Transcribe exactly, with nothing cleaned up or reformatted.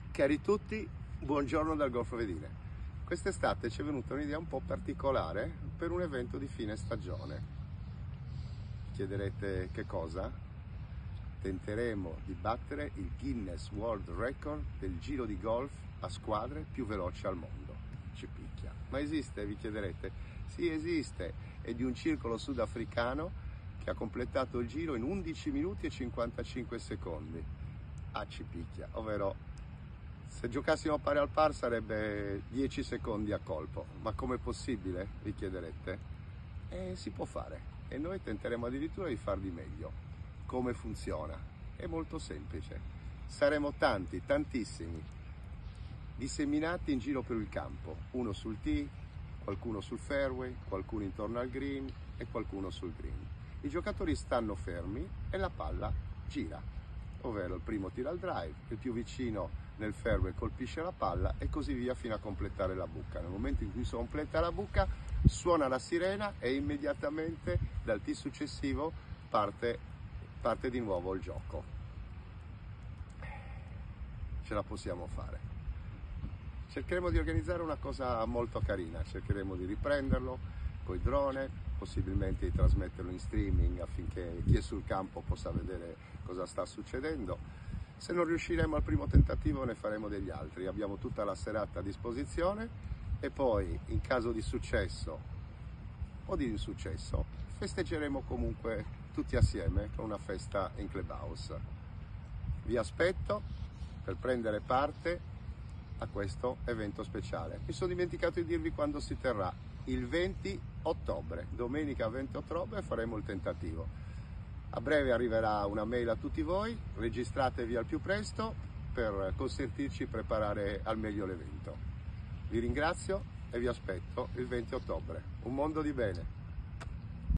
Cari tutti, buongiorno dal Golfo Vedile. Quest'estate ci è venuta un'idea un po' particolare per un evento di fine stagione. Chiederete che cosa? Tenteremo di battere il Guinness World Record del giro di golf a squadre più veloce al mondo. Ci picchia. Ma esiste, vi chiederete? Sì, esiste. È di un circolo sudafricano che ha completato il giro in undici minuti e cinquantacinque secondi. Ah, ci picchia, ovvero se giocassimo a pari al par sarebbe dieci secondi a colpo. Ma com'è possibile, vi chiederete? E si può fare e noi tenteremo addirittura di far di meglio. Come funziona? È molto semplice. Saremo tanti, tantissimi, disseminati in giro per il campo, uno sul tee, qualcuno sul fairway, qualcuno intorno al green e qualcuno sul green. I giocatori stanno fermi e la palla gira, ovvero il primo tira il drive, il più vicino nel fairway colpisce la palla e così via fino a completare la buca. Nel momento in cui si completa la buca suona la sirena e immediatamente dal tee successivo parte, parte di nuovo il gioco. Ce la possiamo fare. Cercheremo di organizzare una cosa molto carina, cercheremo di riprenderlo coi drone, possibilmente di trasmetterlo in streaming affinché chi è sul campo possa vedere cosa sta succedendo. Se non riusciremo al primo tentativo ne faremo degli altri, abbiamo tutta la serata a disposizione e poi in caso di successo o di insuccesso festeggeremo comunque tutti assieme con una festa in clubhouse. Vi aspetto per prendere parte a questo evento speciale. Mi sono dimenticato di dirvi quando si terrà, il venti ottobre, domenica venti ottobre faremo il tentativo. A breve arriverà una mail a tutti voi, registratevi al più presto per consentirci di preparare al meglio l'evento. Vi ringrazio e vi aspetto il venti ottobre. Un mondo di bene!